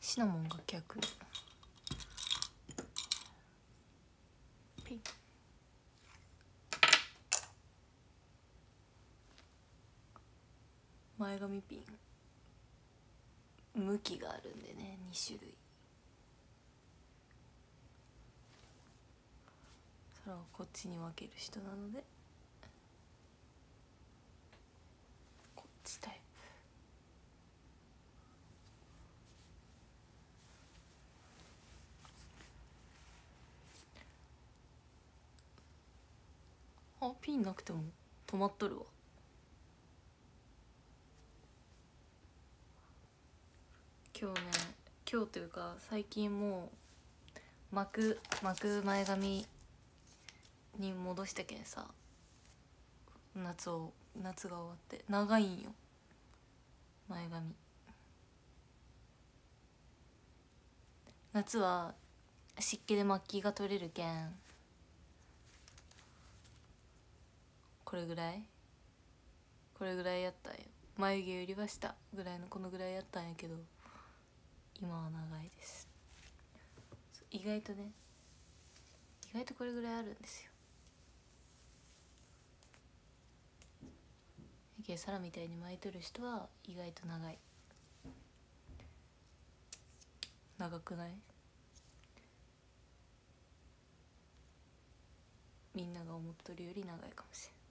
シナモンが逆。ピン。前髪ピン向きがあるんでね、2種類。それをこっちに分ける人なのでこっちタイプ。あ、ピンなくても止まっとるわ。今日ね、今日というか最近もう巻く前髪に戻したけんさ、夏が終わって長いんよ前髪。夏は湿気で巻きが取れるけんこれぐらいやったんよ。眉毛よりは下ぐらいのこのぐらいやったんやけど、今は長いです。意外とこれぐらいあるんですよ。サラみたいに巻いとる人は意外と長くない？みんなが思っとるより長いかもしれん。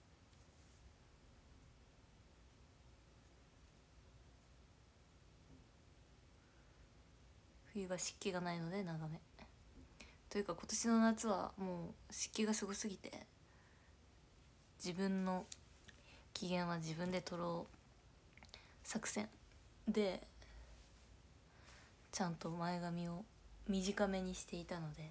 冬は湿気がないので長めというか、今年の夏はもう湿気がすごすぎて自分の機嫌は自分で取ろう作戦でちゃんと前髪を短めにしていたので、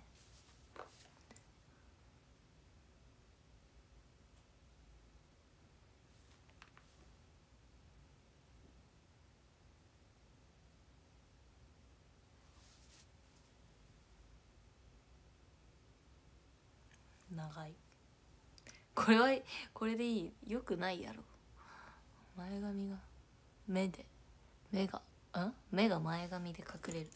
長い。これでいい？よくないやろ。前髪が目が前髪で隠れる。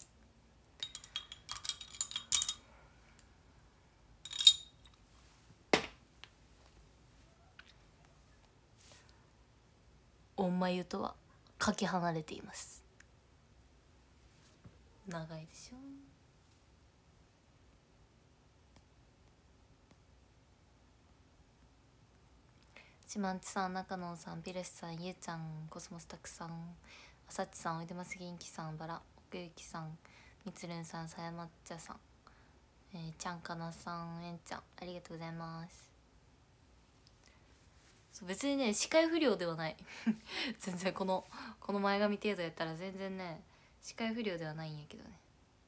おんまゆとはかけ離れています。長いでしょ。しまんちさん、中野さん、ピレスさん、ゆうちゃん、コスモスタクさん、あさっちさん、おいでます元気さん、バラ奥ゆきさん、みつるんさん、さやまっちゃさん、ちゃんかなさん、えんちゃん、ありがとうございます。そう、別にね視界不良ではない全然この前髪程度やったら全然ね視界不良ではないんやけどね。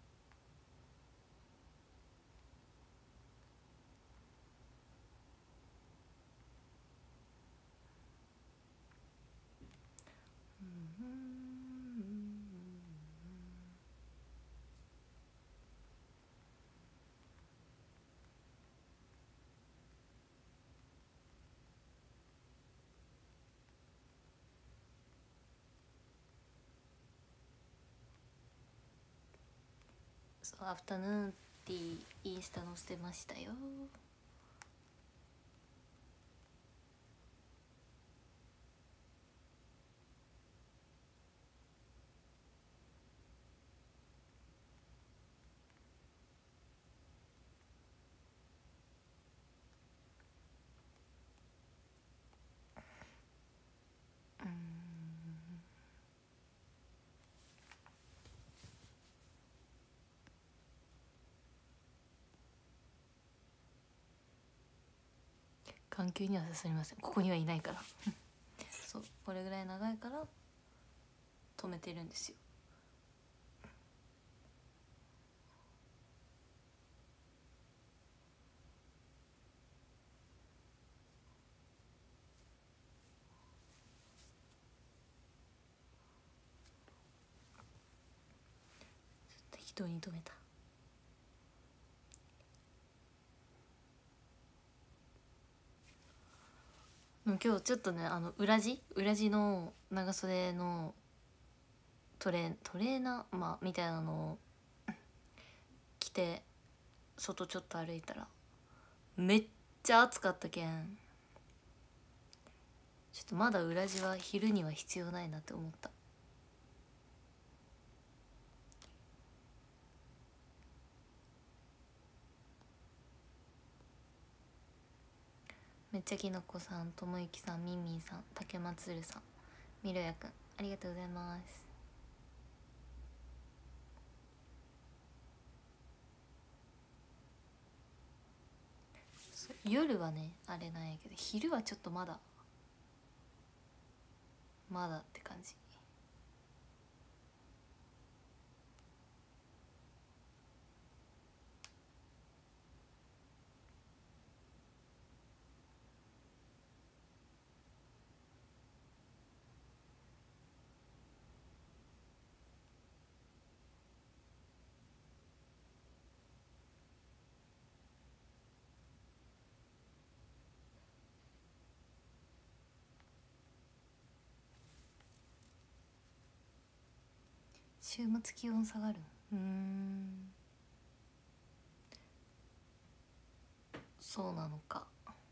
そう、アフタヌーンティーインスタ載せてましたよ。眼球には刺さりません。ここにはいないからそう、これぐらい長いから止めてるんですよ。適当に止めた。でも今日ちょっとね、裏地の長袖のトレーナー、まあ、みたいなのを着て外ちょっと歩いたらめっちゃ暑かったけん、ちょっとまだ裏地は昼には必要ないなって思った。めっちゃきのこさん、ともゆきさん、みんみんさん、竹松るさん、みろやくん、ありがとうございます。夜はねあれなんやけど、昼はちょっとまだって感じ。週末気温下がる。そうなのか。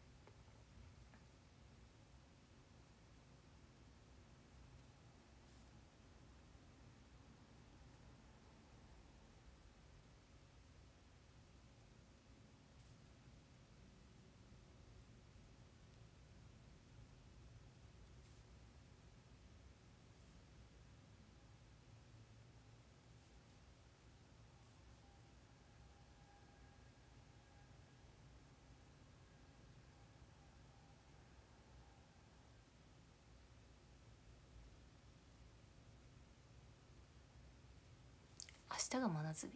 明日が真夏日。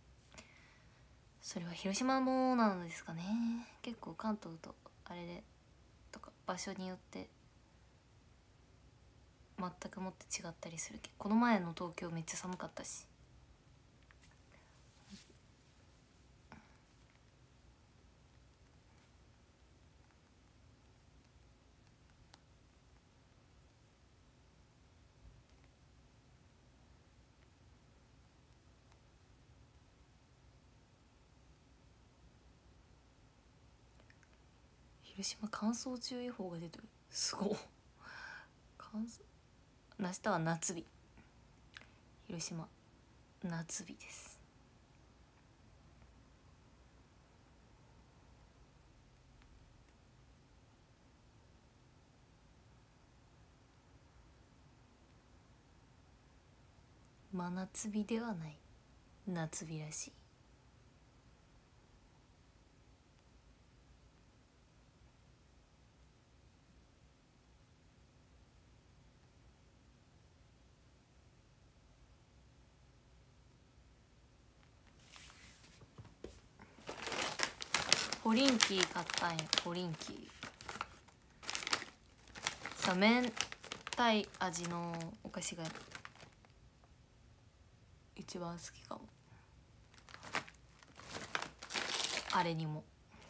それは広島もなんですかね。結構関東とあれでとか場所によって全くもって違ったりするけど、この前の東京めっちゃ寒かったし。広島乾燥注意報が出てる。すごい。乾燥。明日は夏日。広島夏日です。真夏日ではない、夏日らしい。ポリンキー買ったんや。ポリンキーさ、明太味のお菓子が一番好きかも。あれにも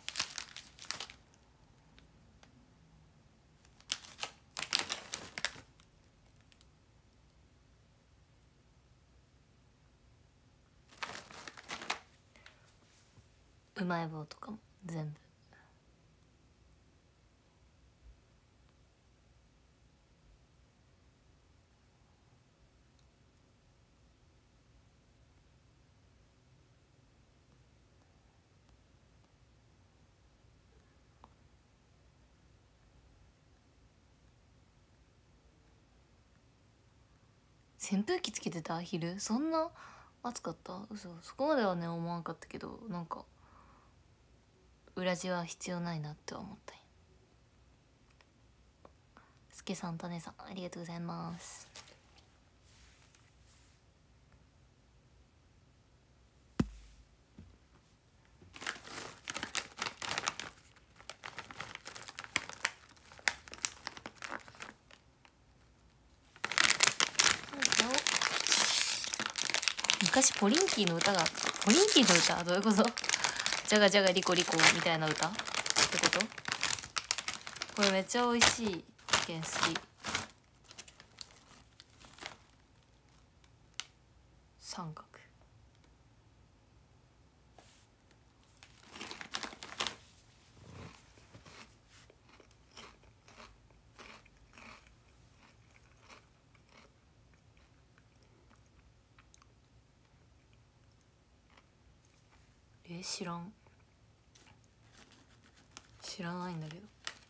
うまい棒とかも全部。扇風機つけてた昼？そんな暑かった？嘘。そこまではね思わんかったけど、なんか裏地は必要ないなって思ったんや。すけさん、たねさん、ありがとうございます。昔ポリンキーの歌があった。ポリンキーの歌どういうこと？じゃがじゃがリコリコみたいな歌ってこと？これめっちゃ美味しいけん好き。 三角。知らん、知らないんだけど、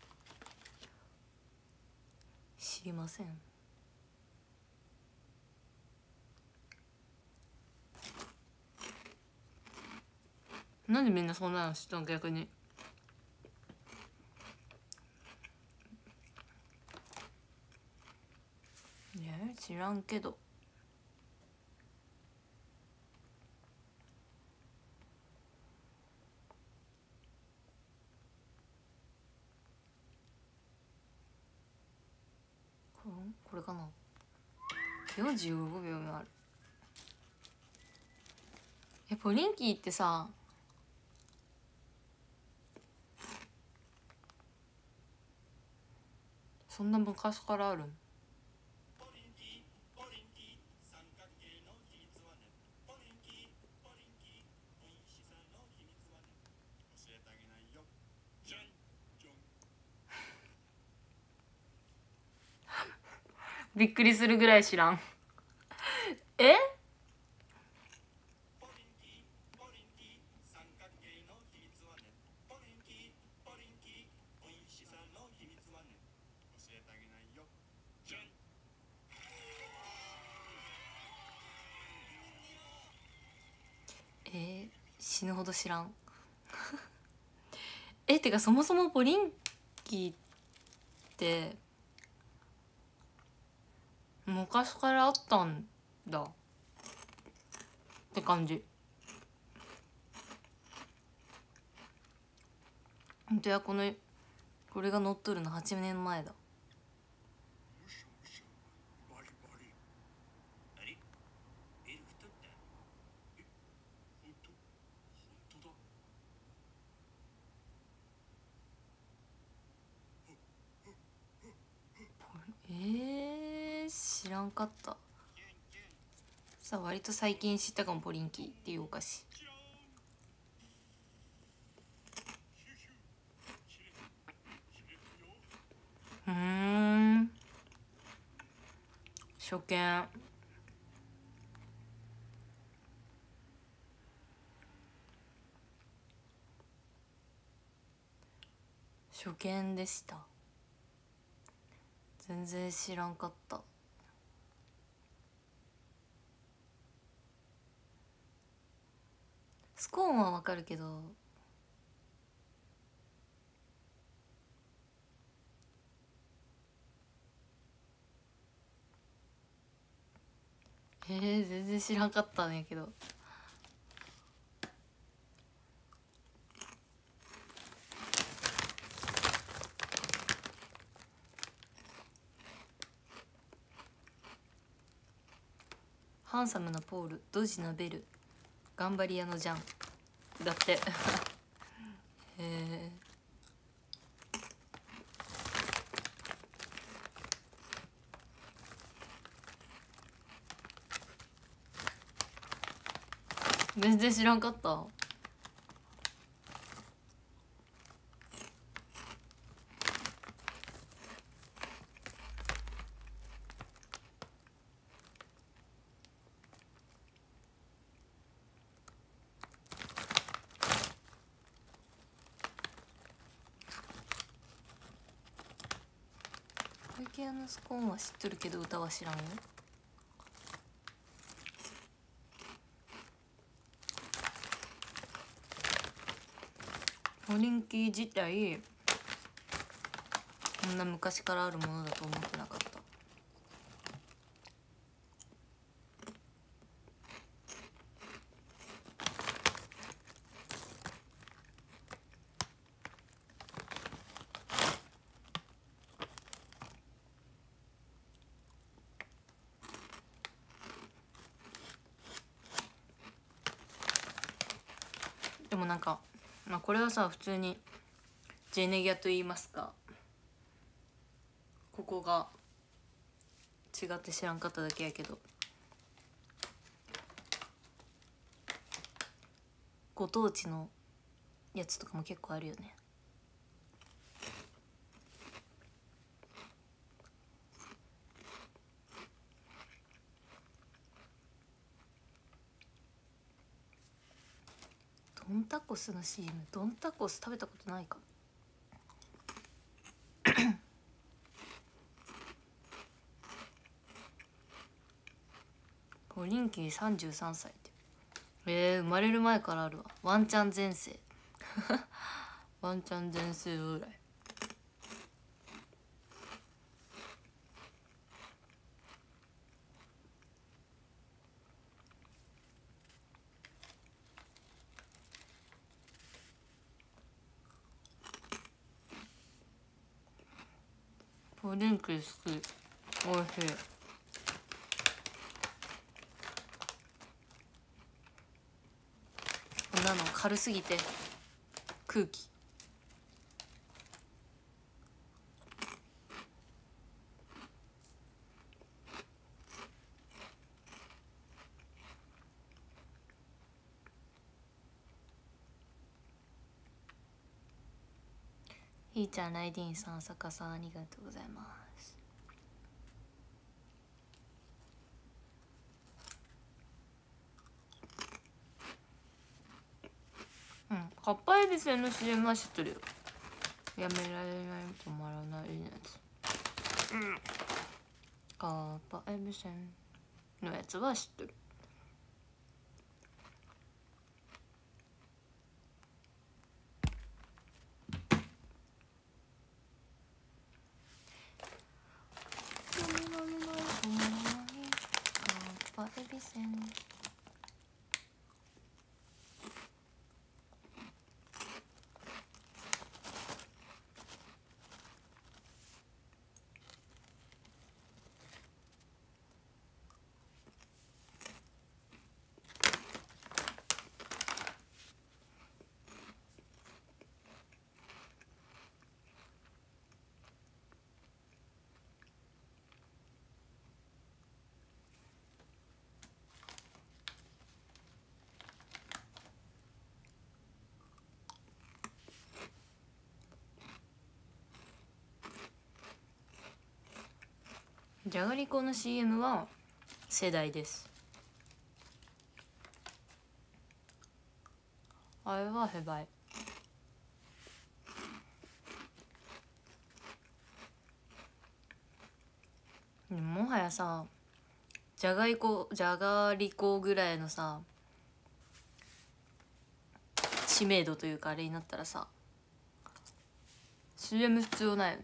知りません。なんでみんなそんなの知ったの逆に。知らんけど。これかな。45秒もある。ポリンキーってさ、そんな昔からあるん？びっくりするぐらい知らん。え？死ぬほど知らん。てかそもそもポリンキーって昔からあったんだって感じ。ほんとや、これが乗っとるの8年前だ。知らんかった。さあ割と最近知ったかも、ポリンキーっていうお菓子。初見。初見でした。全然知らんかった。スコーンはわかるけど、全然知らんかったんやけど。ハンサムなポール、ドジなベル、頑張り屋のジャンだって。全然知らんかった。小池屋のスコーンは知っとるけど歌は知らんよ。ポリンキー自体こんな昔からあるものだと思ってなかった。でもなんか、これはさ、普通にジェネギャと言いますか、ここが違って知らんかっただけやけど、 ご当地のやつとかも結構あるよね。ドンタコスの CM、 ドンタコス食べたことないかも。ポリンキー33歳って生まれる前からあるわ。ワンチャン前世ワンチャン前世ぐらい。ポリンキー好き、おいしい。こんなの軽すぎて空気。ひーちゃん、ライディーンさん、さかさん、ありがとうございます。うん、かっぱえびせんの CM は知ってるよ。やめられない、止まらないやつ。うん、かっぱえびせんのやつは知ってる。かっぱえびせん。じゃがりこの CM は世代です。あれは世代。もはやさ、じゃがりこぐらいのさ知名度というかあれになったらさ CM 必要ないよね。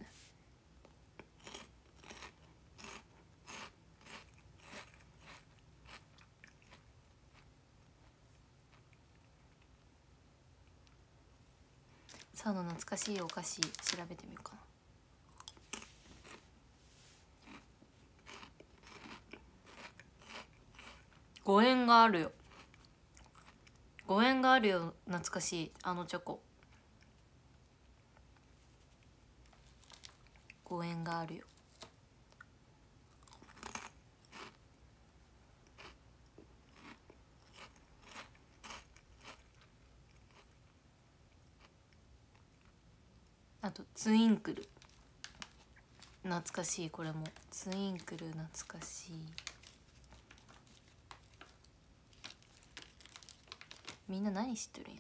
サウナ懐かしいお菓子調べてみようかな。5円があるよ。5円があるよ、懐かしいあのチョコ。5円があるよ。あとツインクル懐かしい。これもツインクル懐かしい。みんな何知ってるんや。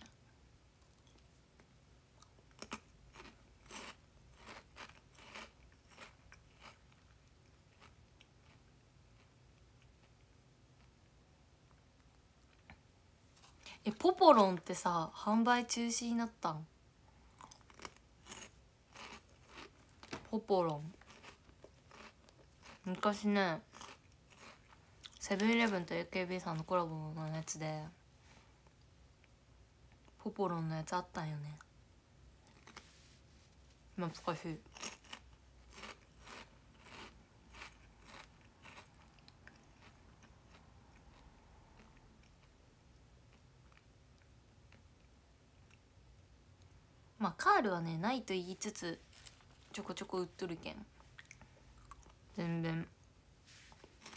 ポポロンってさ販売中止になったん？ポポロン昔ね、セブンイレブンと AKB さんのコラボのやつでポポロンのやつあったんよね。懐かしい。まあカールはねないと言いつつちょこちょこ売っとるけん全然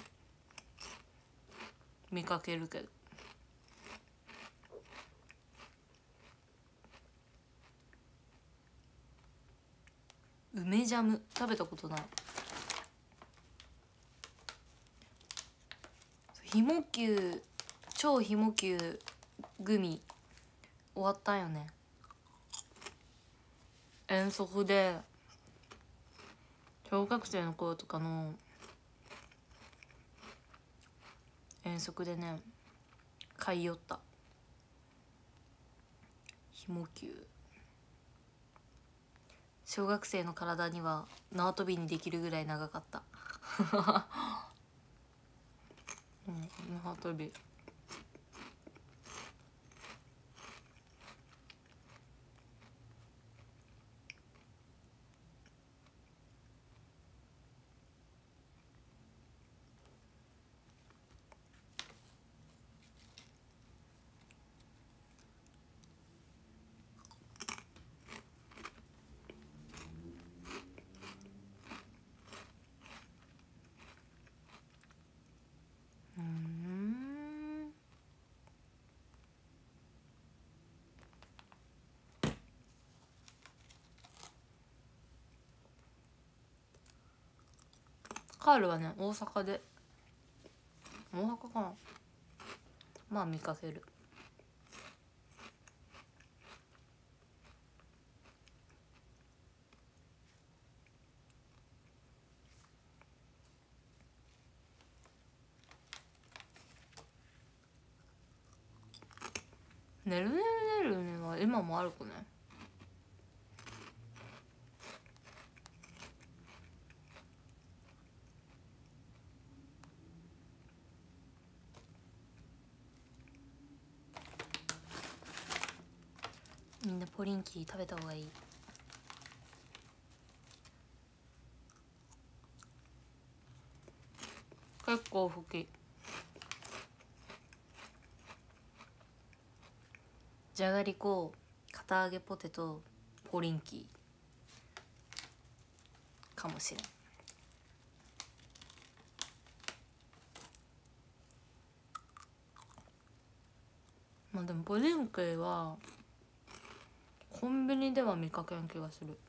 見かけるけど。 梅ジャム食べたことない。ひも球、超ひも球グミ終わったんよね。遠足で小学生の頃とかの遠足でね買い寄ったひも球。小学生の体には縄跳びにできるぐらい長かったうん、縄跳び。カールはね大阪で、大阪かな、まあ見かける。ねるねるねるねは今もある子ね。みんなポリンキー食べた方がいい。結構好き。じゃがりこ、堅揚げポテト、ポリンキーかもしれん。まあでもポリンキーはコンビニでは見かけん気がする。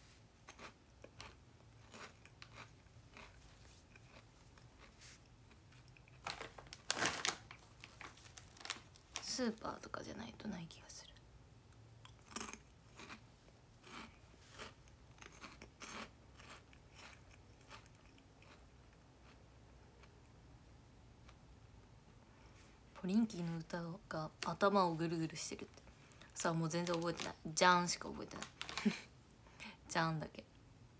スーパーとかじゃないとない気がする。ポリンキーの歌が頭をぐるぐるしてるってさあ、もう全然覚えてない。じゃんしか覚えてないじゃんだけ。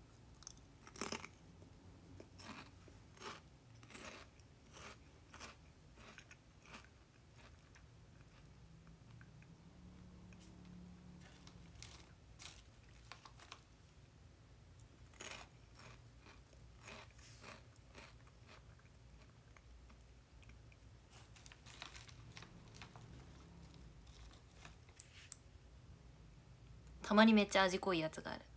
たまにめっちゃ味濃いやつがある。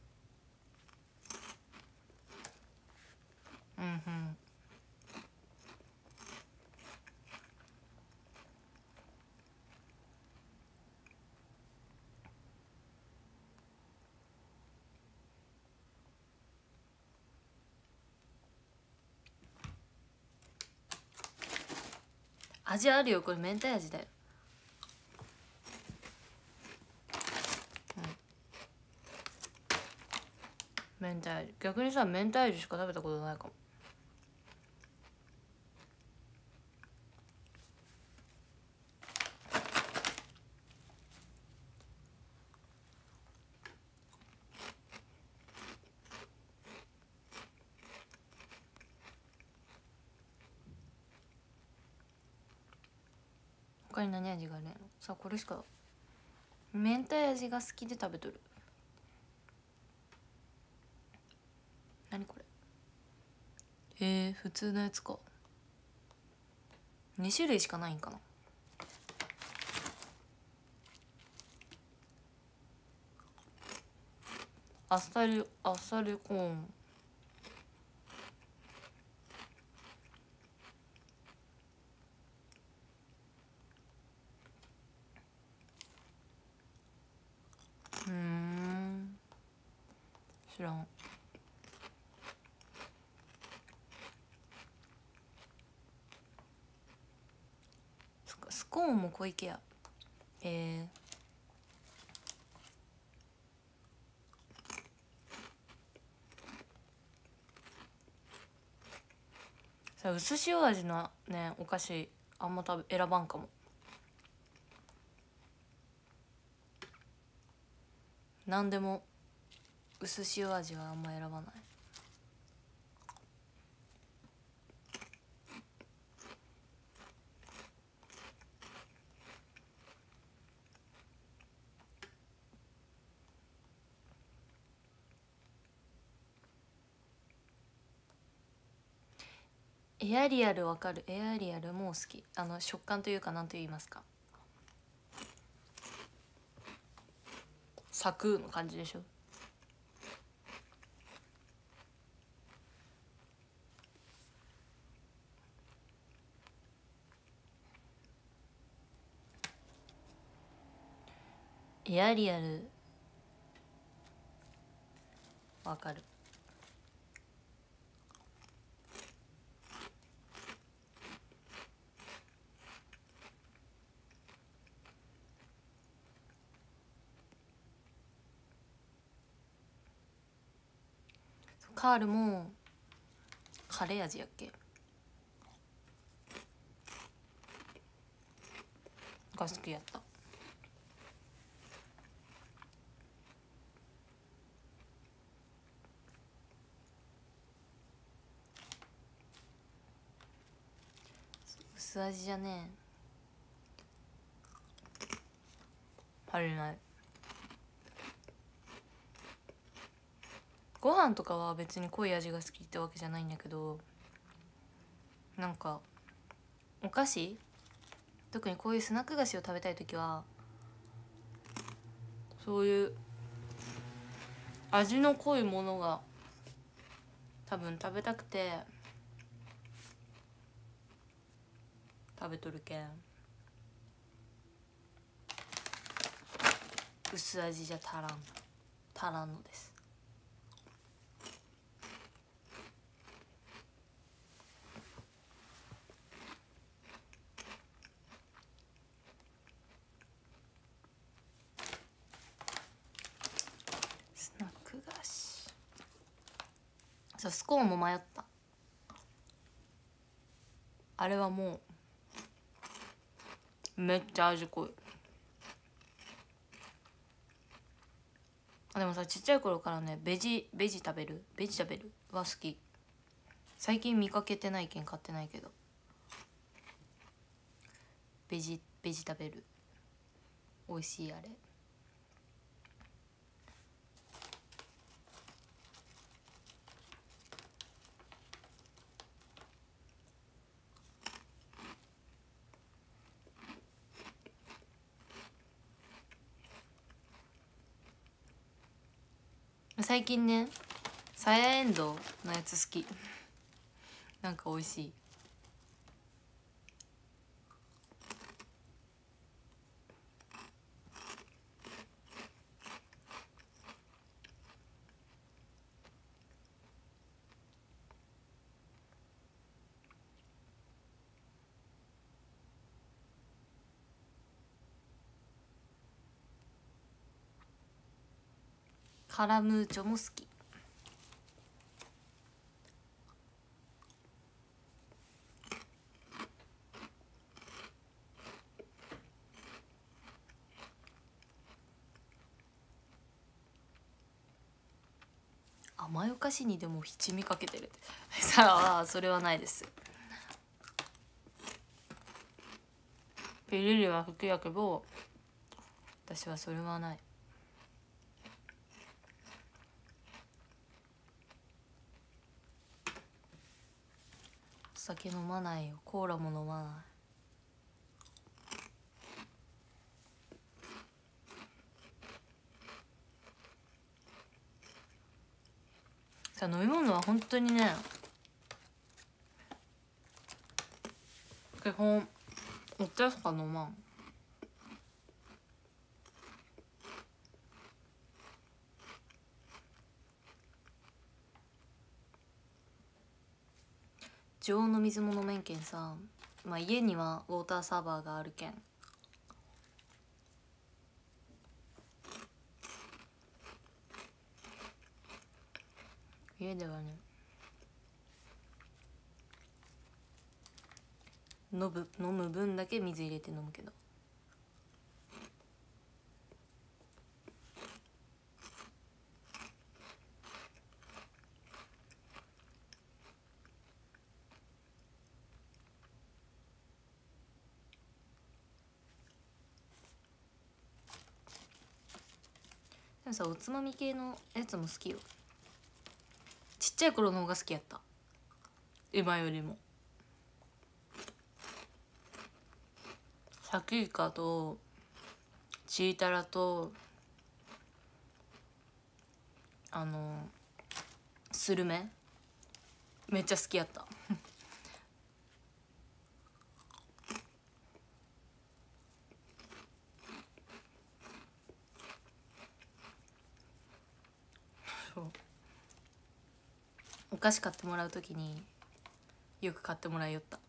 うんうん。味あるよ、これ明太味だよ。明太味、逆にさ明太味しか食べたことないかも。他に何味があるのさあ、これしか。明太味が好きで食べとる。何これ。普通のやつか。2種類しかないんかな。あっさりコーン。知らん。 コーンも小池屋。さ薄塩味のねお菓子あんま選ばんかも。なんでも薄塩味はあんま選ばない。エアリアルわかる。エアリアルも好き。食感というか何と言いますか、サクの感じでしょ。エアリアルわかる。カールもカレー味やっけが好きやった。薄味じゃね足りない。ご飯とかは別に濃い味が好きってわけじゃないんだけど、なんかお菓子、特にこういうスナック菓子を食べたい時はそういう味の濃いものが多分食べたくて食べとるけん、薄味じゃ足らんのです。スナック菓子、そうスコーンも迷った。あれはもうめっちゃ味濃い。でもさ、ちっちゃい頃からねベジ食べるは好き。最近見かけてないけん買ってないけど、ベジ食べる美味しい。あれ最近ねさやえんどうのやつ好き。なんか美味しい。カラムーチョも好き。甘いお菓子にでも七味かけてるさあ、それはないです。ピリリは好きやけど私はそれはない。お酒飲まないよ。コーラも飲まない。さ、飲み物は本当にね基本お茶しか飲まん。常温の水も飲めんけんさ、まあ、家にはウォーターサーバーがあるけん家ではね飲む分だけ水入れて飲むけど、でもさ、おつまみ系のやつも好きよ。ちっちゃい頃の方が好きやった、今よりも。さきイカとチータラとスルメめっちゃ好きやったそうお菓子買ってもらうときによく買ってもらいよった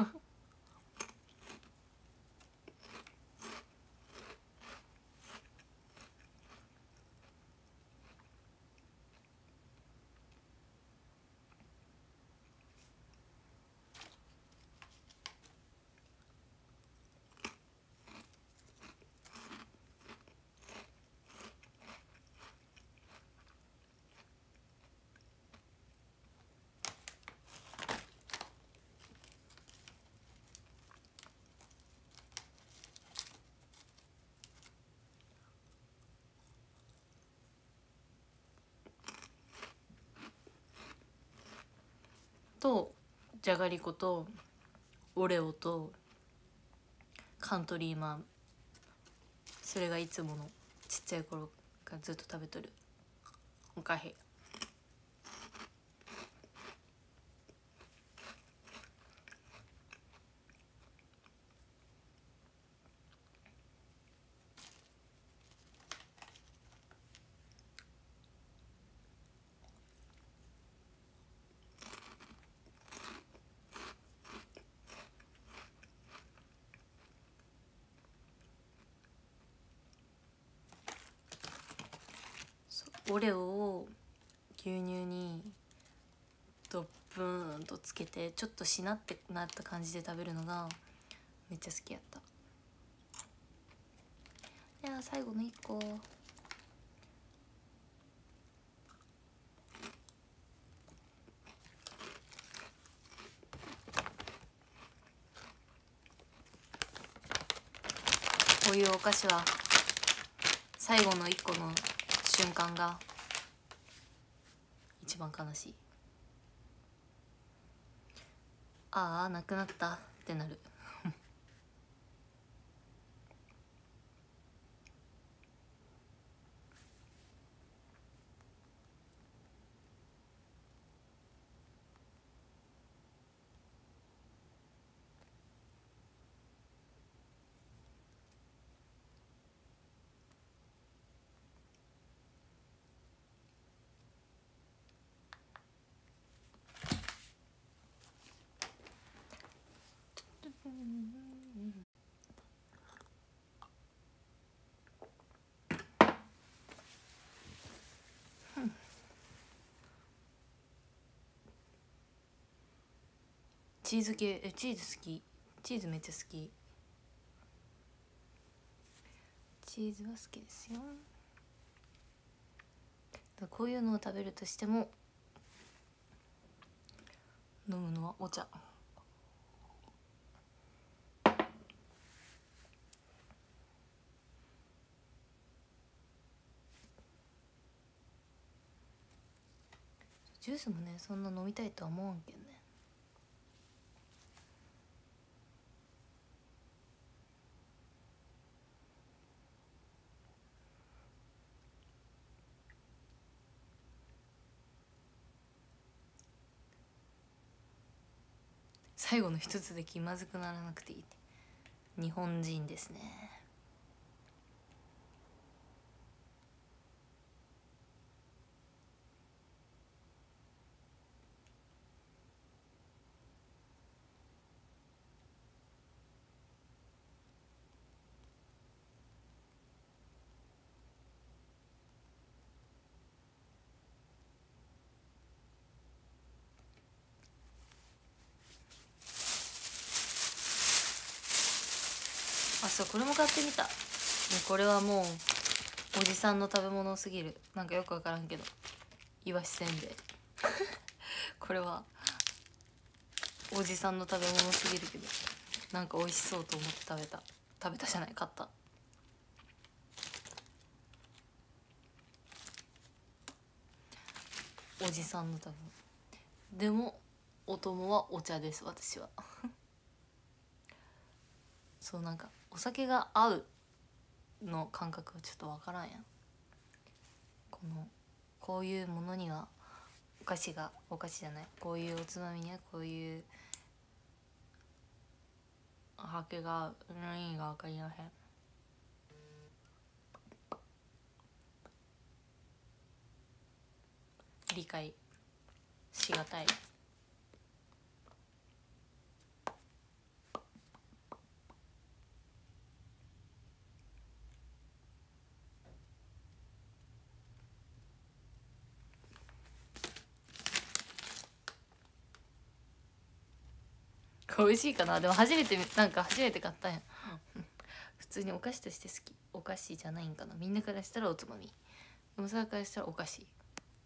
とじゃがりことオレオとカントリーマン、それがいつものちっちゃい頃からずっと食べとるおかへ。オレオを牛乳にドップーンとつけてちょっとしなってなった感じで食べるのがめっちゃ好きやった。では最後の1個、こういうお菓子は最後の1個の瞬間が一番悲しい。ああなくなったってなるチーズ系、チーズ好き。チーズめっちゃ好き。チーズは好きですよ。こういうのを食べるとしても飲むのはお茶。ジュースもねそんな飲みたいとは思わんけんね。最後の一つで気まずくならなくていいって日本人ですね。 あ、そう、これも買ってみた。これはもうおじさんの食べ物すぎる。なんかよく分からんけど、いわしせんべいこれはおじさんの食べ物すぎるけど、なんか美味しそうと思って食べたじゃない、買った。おじさんの食べ物でもお供はお茶です、私はそう、なんかお酒が合うの感覚はちょっとわからんやん。こういうものにはお菓子じゃない、こういうおつまみにはこういうお酒が合うの意味が分かりません。理解しがたい。美味しいかな。でも初めて買ったんや普通にお菓子として好き。お菓子じゃないんかな、みんなからしたらおつまみ、でもさからしたらお菓子。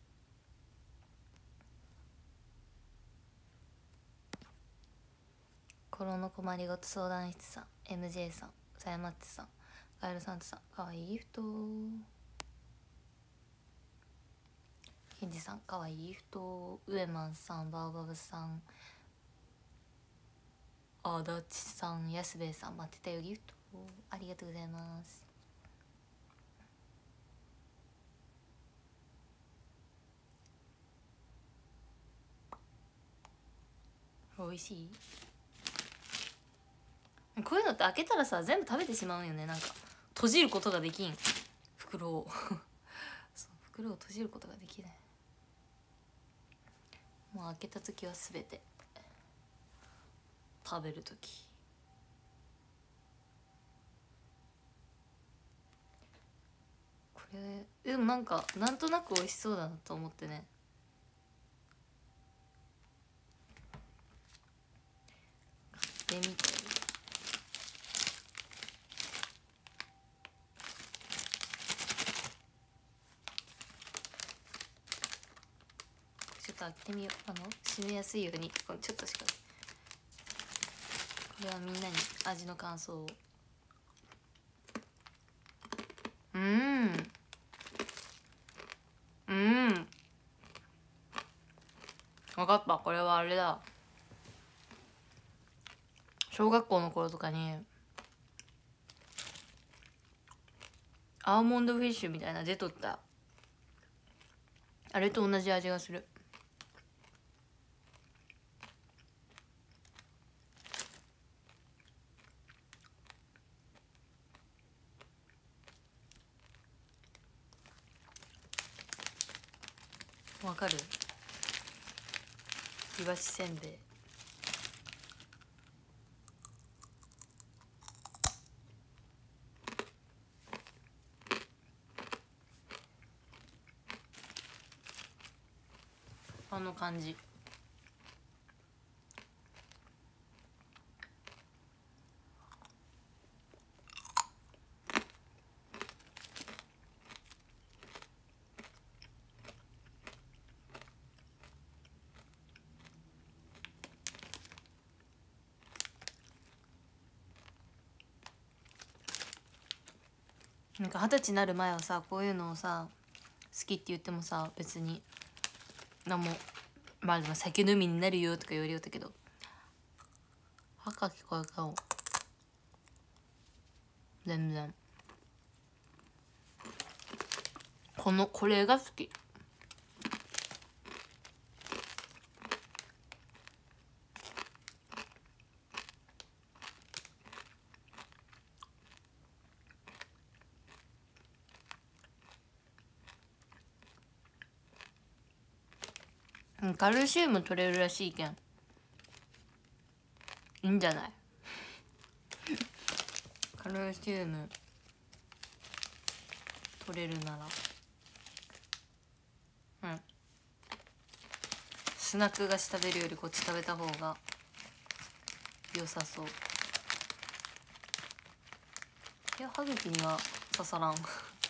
心の困りごと相談室さん、 MJ さん、さやまっちさん、ガエルサンタさん、かわいいギフト。ケンジさん、かわいいギフト。ウエマンさん、バーバブさん、あだちさん、やすべえさん、待ってたよギフトありがとうございます。美味しい。こういうのって開けたらさ、全部食べてしまうんよね。なんか閉じることができん、袋をそう、袋を閉じることができない。もう開けた時は全て食べる時。これでもなんかなんとなく美味しそうだなと思ってね、買ってみて。ちょっと開けてみよう。閉めやすいようにちょっとしか。これはみんなに味の感想を。分かった。これはあれだ、小学校の頃とかにアーモンドフィッシュみたいな出とった、あれと同じ味がする。わかる？いわしせんべい。あの感じ。なんか20歳になる前はさ、こういうのをさ好きって言ってもさ、別に何も、まあでも酒飲みになるよとか言われよったけど、赤きこれかを全然これが好き。カルシウム取れるらしいけんいいんじゃない？カルシウム取れるなら、スナック菓子食べるよりこっち食べた方が良さそう。 歯茎には刺さらん。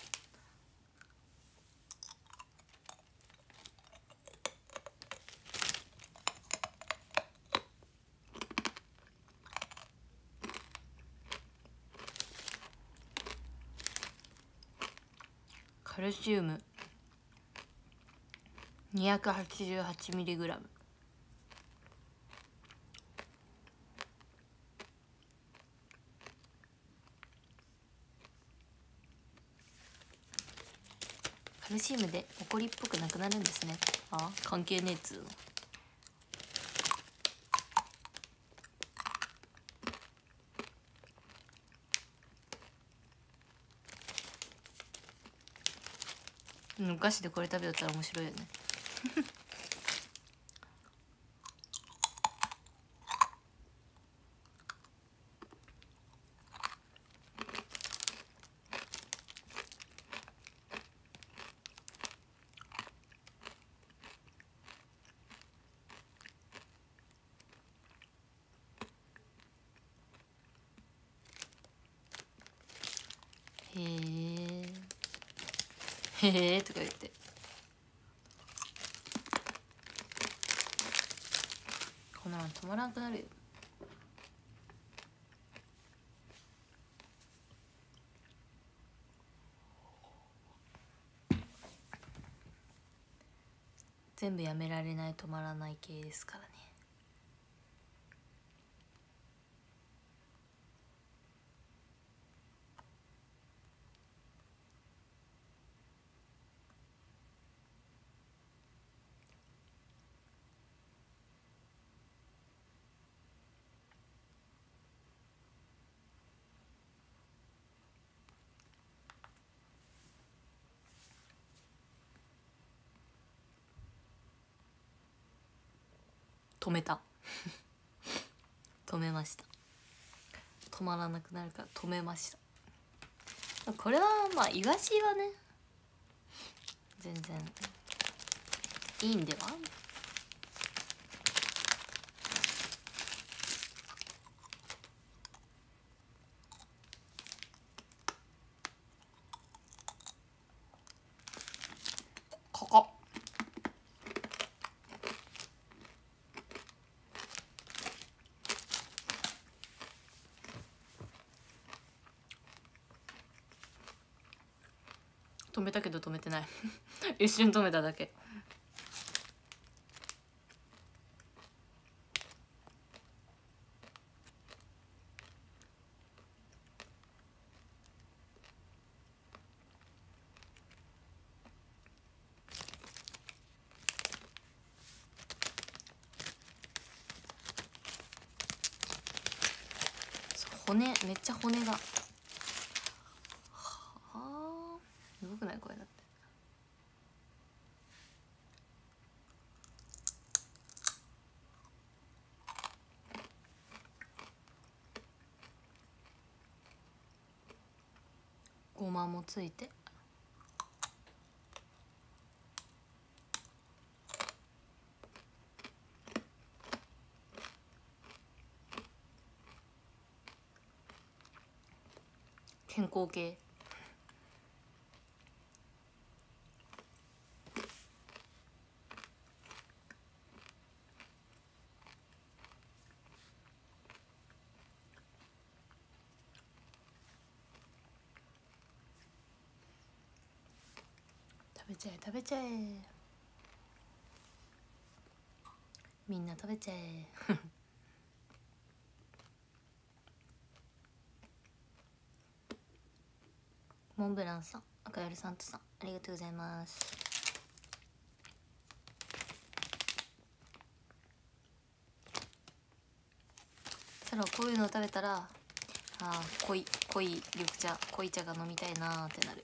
カルシウム 288mg。カルシウムで怒りっぽくなくなるんですね。あ、関係ねえっつうの。お菓子でこれ食べよったら面白いよね。へえへえとか言って、こんなの止まらなくなるよ。全部やめられない止まらない系ですからね。止めた止めました。止まらなくなるから止めました。これはまあイワシはね全然いいんでは。ここ止めたけど止めてない一瞬止めただけ。骨めっちゃ骨がはあすごくないこれだって。ごまもついて健康系。食べちゃえ食べちゃえ、みんな食べちゃえモンブランさん、赤よりサントさん、ありがとうございます。そらこういうのを食べたら、ああ濃い緑茶、濃い茶が飲みたいなーってなる。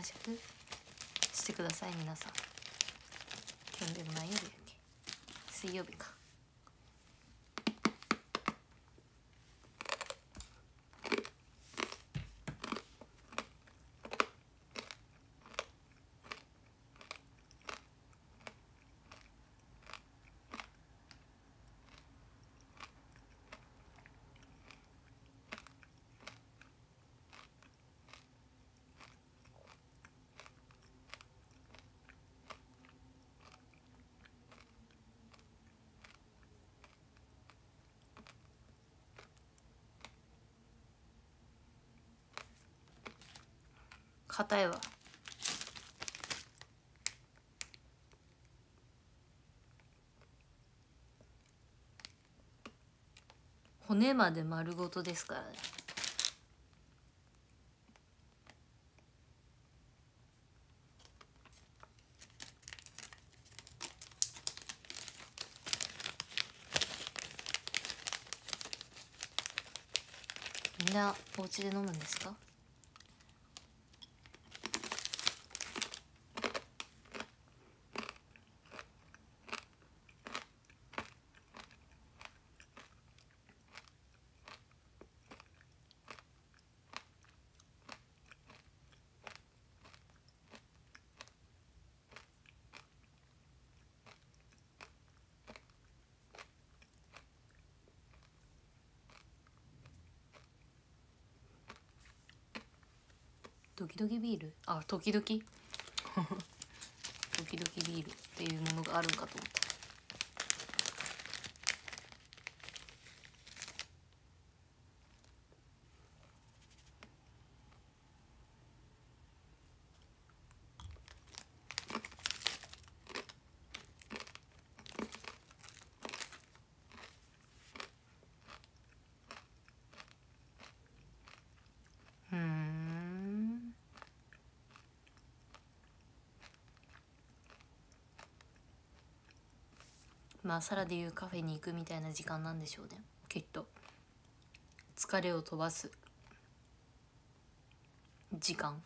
酌してください皆さん。今日でも何曜日だっけ、水曜日か。硬いわ。骨まで丸ごとですからね。みんなお家で飲むんですか？ドキドキビール、あ、時々時々ビールっていうものがあるんかと思った。まあサラでいうカフェに行くみたいな時間なんでしょうね、きっと。疲れを飛ばす時間。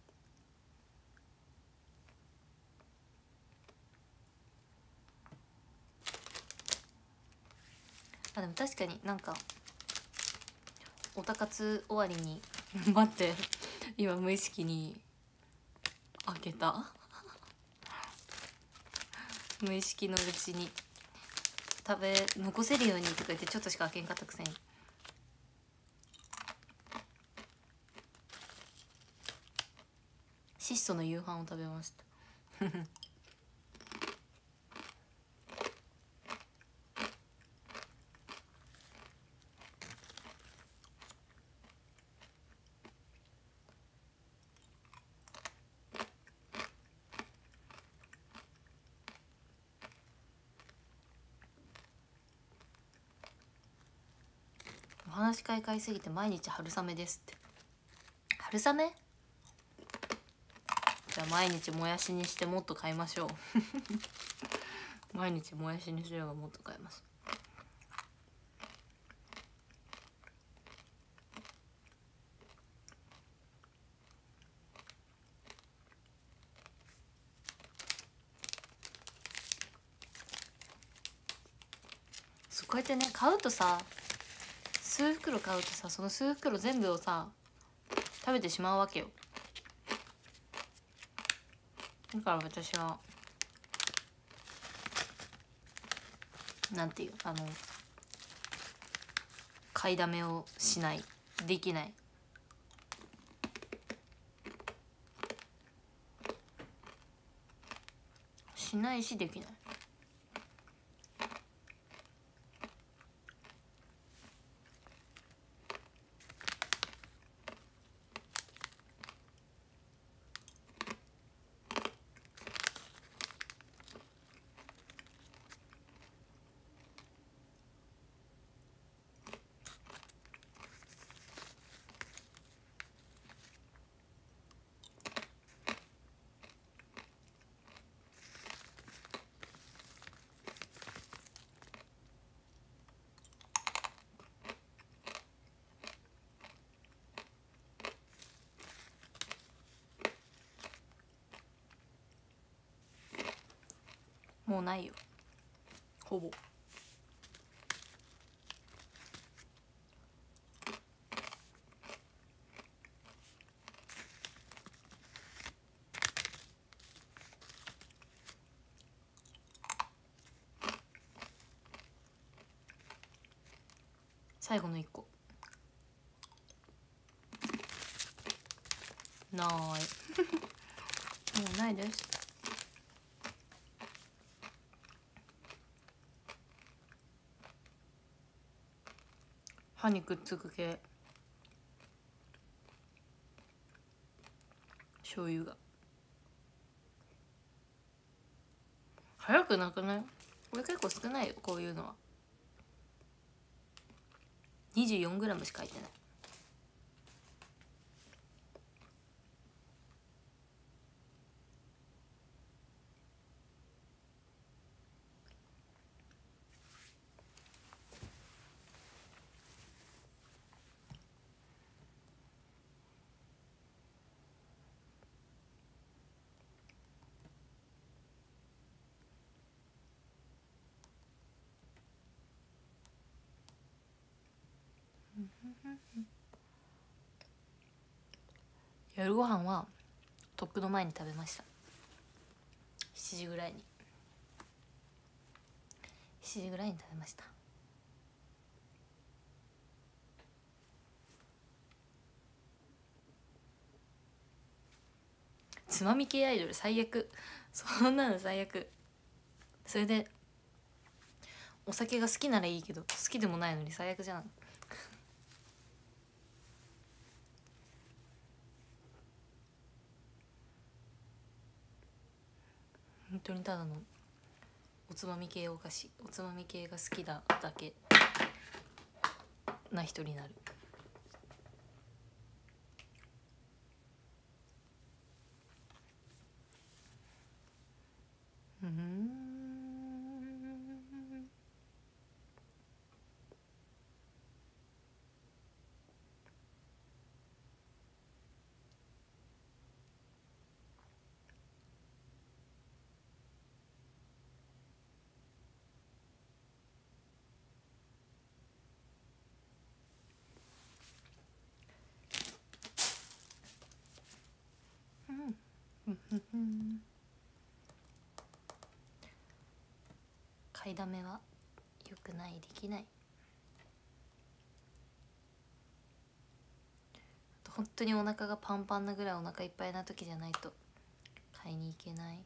あ、でも確かになんかおたかつ終わりに待って、今無意識に開けた無意識のうちに残せるようにとか言ってちょっとしか開けんかったくせに。質素の夕飯を食べましたお話し会買いすぎて毎日春雨ですって。春雨？じゃあ毎日もやしにしてもっと買いましょう毎日もやしにすればもっと買えます。こうやってね買うとさ、数袋買うとさ、その数袋全部をさ食べてしまうわけよ。だから私はなんていう、買いだめをしない、できない。しないしできない。 もうないよ、ほぼ。最後の1個ないもうないです。歯にくっつく系醤油が早くなくない？これ結構少ないよ、こういうのは。24g しか入ってない。夜ご飯はとっくの前に食べました。7時ぐらいに食べました。つまみ系アイドル最悪、そんなの最悪。それでお酒が好きならいいけど好きでもないのに最悪じゃん。本当にただのおつまみ系お菓子、おつまみ系が好きだだけな人になる。買いだめは良くない、できない。本当にお腹がパンパンなぐらいお腹いっぱいな時じゃないと買いに行けない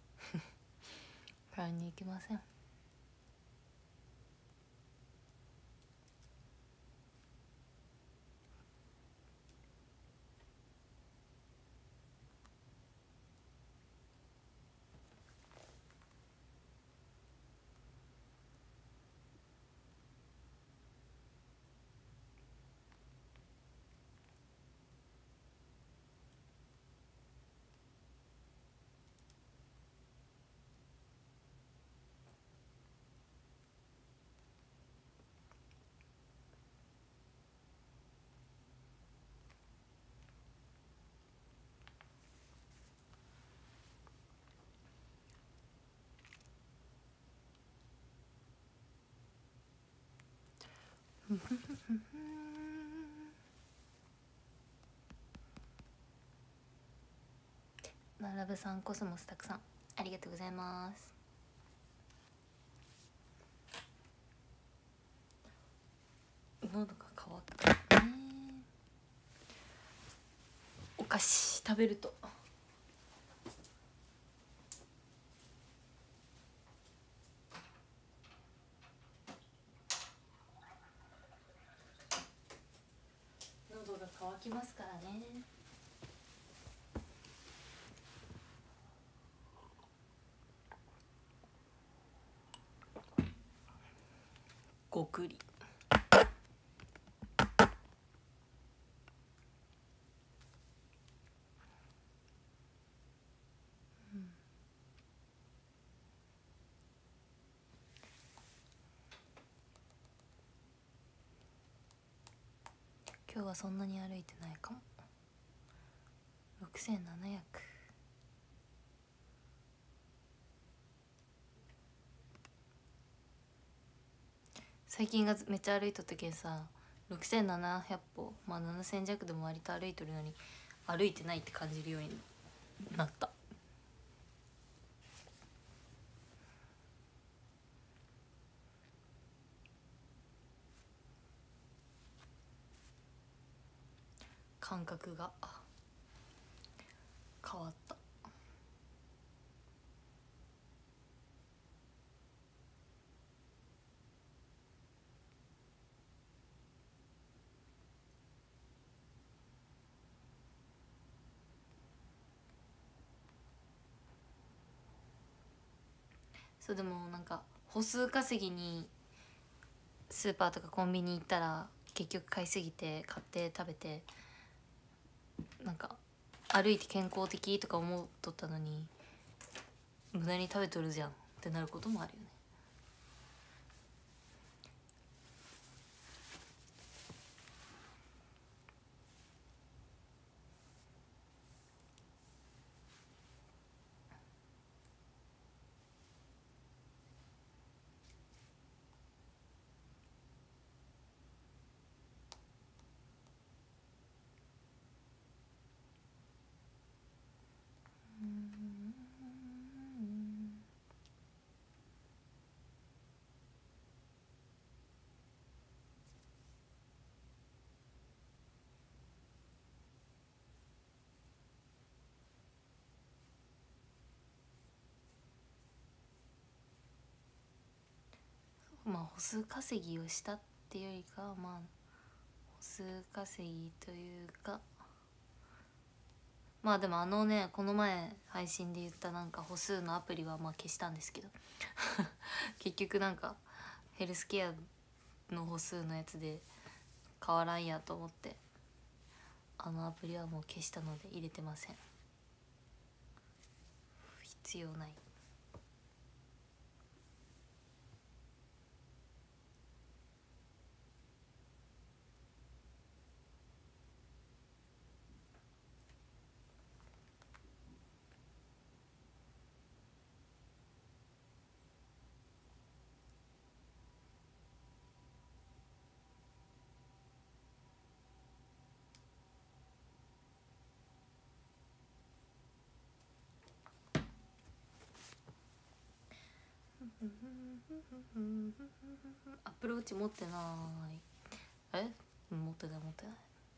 買いに行けません。マラブさん、コスモスたくさんありがとうございます。喉が渇くね。お菓子食べると喉が渇きますからね。ごくり今日はそんなに歩いてないかも。6700。 最近がめっちゃ歩いとったけんさ、6700歩、まあ7000弱でも割と歩いとるのに歩いてないって感じるようになった。感覚が変わった。そうでもなんか歩数稼ぎにスーパーとかコンビニ行ったら結局買いすぎて買って食べて、なんか歩いて健康的とか思っとったのに無駄に食べとるじゃんってなることもあるよね。まあ歩数稼ぎをしたっていうよりかは、まあ歩数稼ぎというか、まあでもこの前配信で言ったなんか歩数のアプリはまあ消したんですけど結局なんかヘルスケアの歩数のやつで変わらんやと思って、アプリはもう消したので入れてません。必要ない。アップルウォッチ持ってない。持ってない持って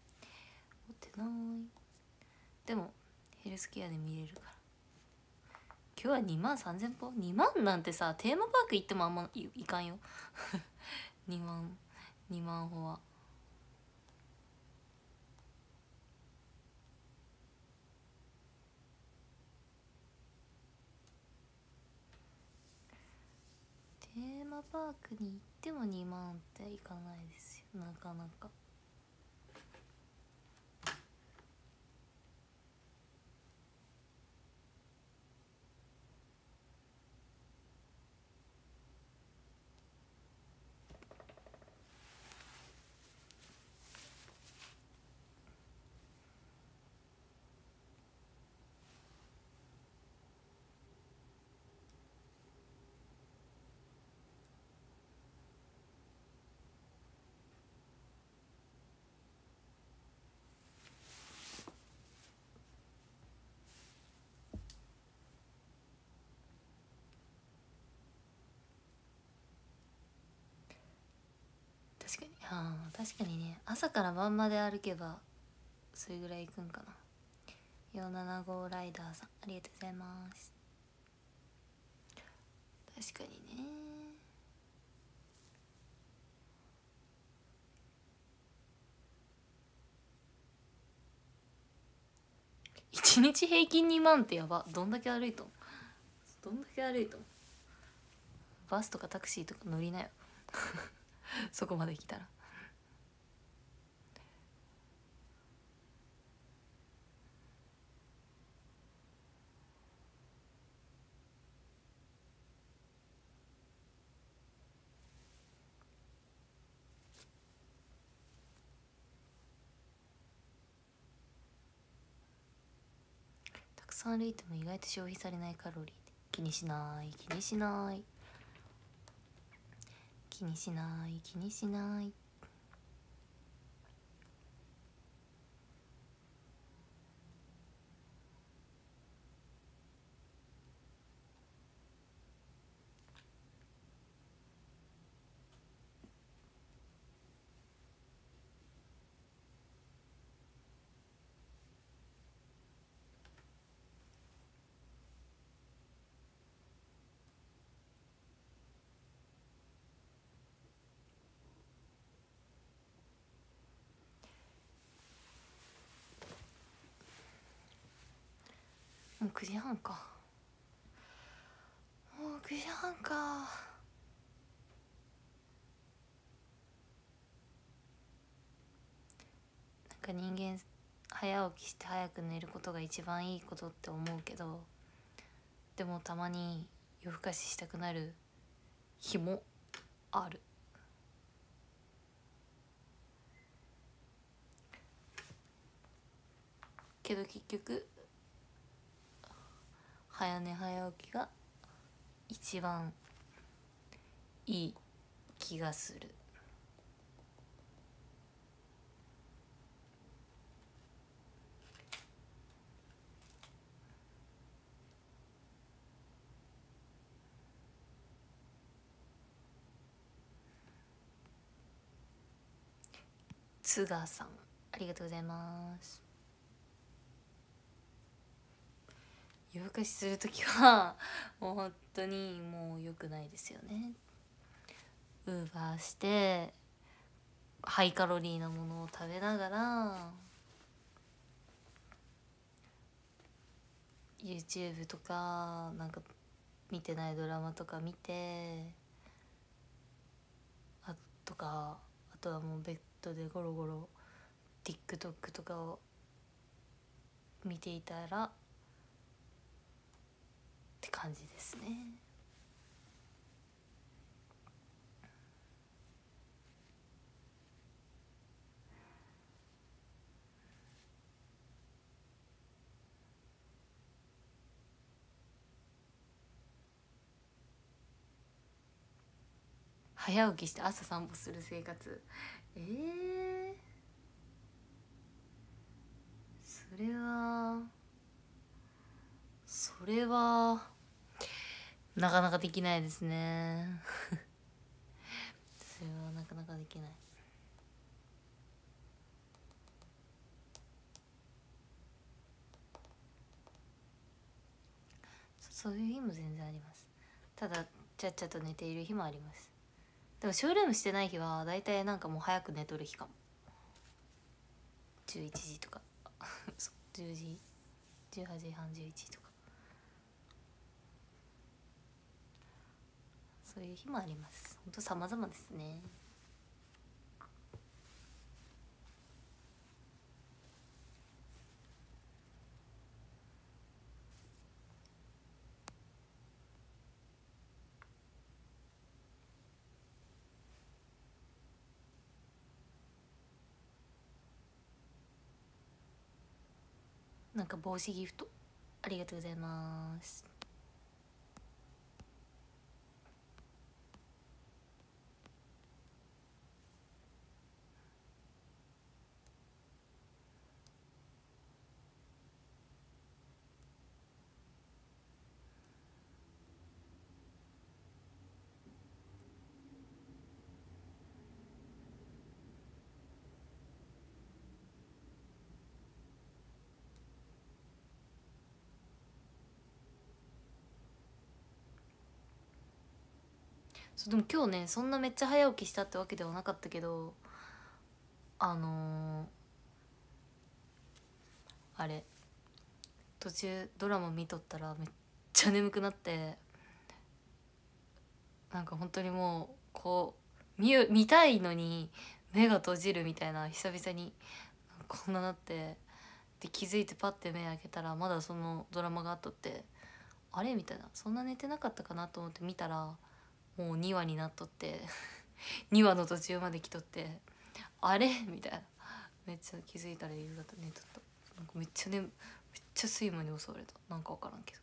ない。でもヘルスケアで見れるから。今日は2万3000歩、2万なんてさ、テーマパーク行ってもあんまいかんよ2万歩は。テーマパークに行っても2万っていかないですよ、なかなか。確かにね、朝から晩まで歩けばそれぐらい行くんかな。475ライダーさん、ありがとうございます。確かにね。1日平均2万ってやば。どんだけ歩いとんバスとかタクシーとか乗りなよそこまで来たら。たくさん歩いても意外と消費されないカロリー。気にしない気にしない気にしない。もう9時半か。もう9時半か。なんか人間早起きして早く寝ることが一番いいことって思うけど、でもたまに夜更かししたくなる日もある。けど結局早寝早起きが一番いい気がする。津賀さんありがとうございます。夜更かしする時はもう本当にもう良くないですよね。ウーバーしてハイカロリーなものを食べながら YouTube とかなんか見てないドラマとか見て、あとはもうベッドでゴロゴロ TikTok とかを見ていたらって感じですね。早起きして朝散歩する生活、それはなかなかできないですねそれはなかなかできない。そういう日も全然あります。ただちゃっちゃと寝ている日もあります。でもショールームしてない日はだいたいなんかもう早く寝とる日かも。11時とかそう10時18時半11時とかそういう日もあります。ほんと様々ですね。なんか帽子ギフトありがとうございます。そうでも今日ねそんなめっちゃ早起きしたってわけではなかったけど、あれ途中ドラマ見とったらめっちゃ眠くなって、なんか本当にもうこう見たいのに目が閉じるみたいな、久々にこんななって、で気づいてパッて目開けたらまだそのドラマがあっとって、あれみたいな、そんな寝てなかったかなと思って見たらもう2話になっとって2話の途中まで来とって、あれみたいな、めっちゃ気づいたら夕方寝とった。なんかめっちゃ睡魔に襲われた。なんか分からんけど。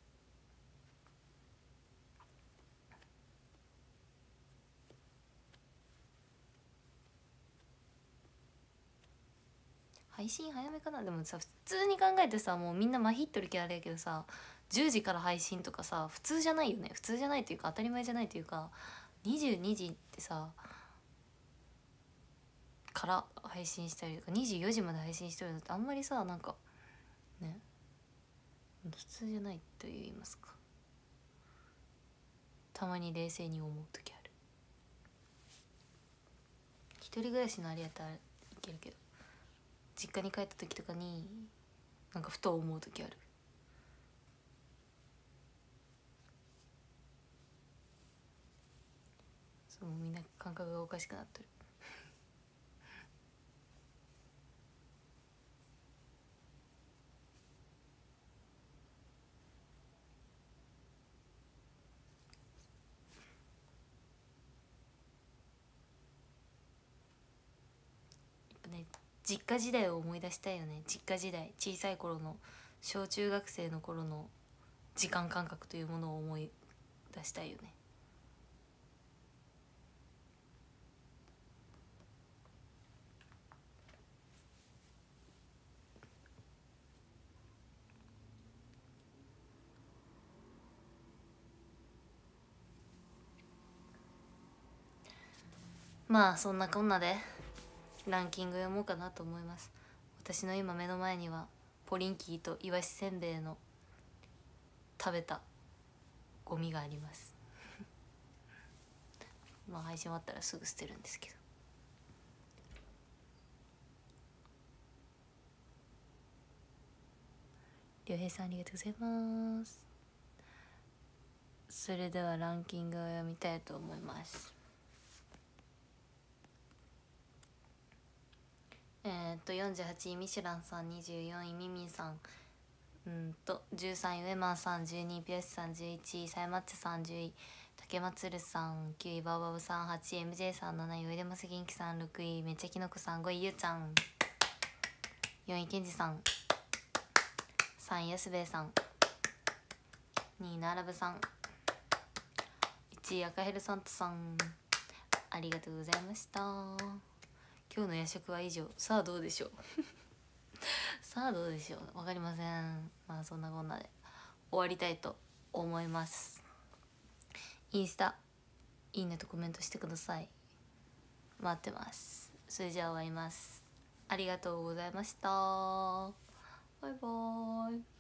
配信早めかな。でもさ普通に考えてさ、もうみんなまひっとる気あれやけどさ、10時から配信とかさ普通じゃないよね。普通じゃないというか当たり前じゃないというか、22時ってさから配信したりとか24時まで配信してるのってあんまりさ、なんかね、普通じゃないと言いますか。たまに冷静に思う時ある。一人暮らしのあれやったらいけるけど、実家に帰った時とかになんかふと思う時ある。そう、みんな感覚がおかしくなってる。ね、実家時代を思い出したいよね。実家時代、小さい頃の小中学生の頃の時間感覚というものを思い出したいよね。まあそんなこんなでランキング読もうかなと思います。私の今目の前にはポリンキーといわしせんべいの食べたゴミがありますまあ配信終わったらすぐ捨てるんですけど。りょうへいさんありがとうございます。それではランキングを読みたいと思います。48位ミシュランさん、24位ミミンさん、13位ウエマンさん、12位ピヨシさん、11位さやまっちさん、10位竹まつるさん、9位バーバブさん、8位 MJ さん、7位おいでます元気さん、6位めっちゃきのこさん、5位ゆうちゃん、4位けんじさん、3位やすべえさん、2位ならぶさん、1位赤ヘルサントさん、ありがとうございました。今日の夜食は以上。さあどうでしょうさあどうでしょう、わかりません。まあそんなこんなで終わりたいと思います。インスタいいねとコメントしてください。待ってます。それじゃあ終わります。ありがとうございました。バイバーイ。